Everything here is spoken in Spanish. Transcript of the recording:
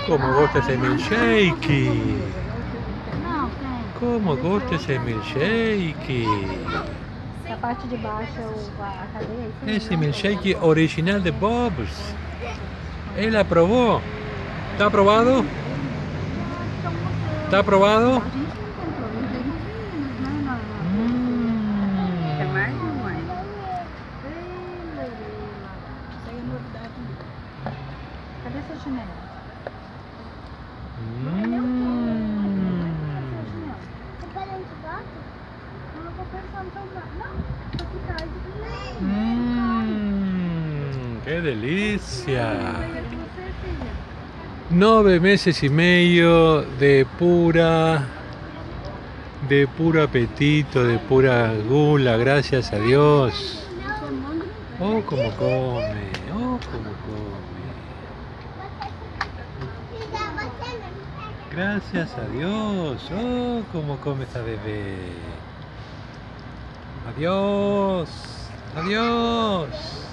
como gusta ese milkshake. Como gusta esse milkshake. A parte de baixo é a cadeia. Esse milkshake original de Bob's. Él aprobó. ¿Está aprobado? ¿Está aprobado? É mais ou mais? Cadê seu chinelo? ¡Qué delicia! 9 meses y medio de puro apetito, de pura gula, gracias a Dios. Oh, cómo come, oh, cómo come. Gracias a Dios, oh, cómo come esta bebé. Adiós, adiós.